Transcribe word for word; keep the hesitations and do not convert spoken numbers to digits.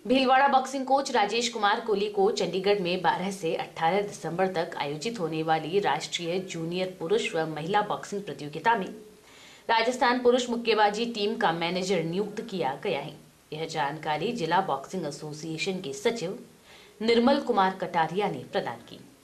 Bhilwara boxing coach Rajesh Kumar Kohli को चंडीगढ़ में बारह से अठारह दिसंबर तक आयोजित होने वाली राष्ट्रीय जूनियर पुरुष व महिला बॉक्सिंग प्रतियोगिता में राजस्थान पुरुष मुक्केबाजी टीम का मैनेजर नियुक्त किया गया है। यह जानकारी जिला बॉक्सिंग एसोसिएशन के सचिव निर्मल कुमार कटारिया ने प्रदान की।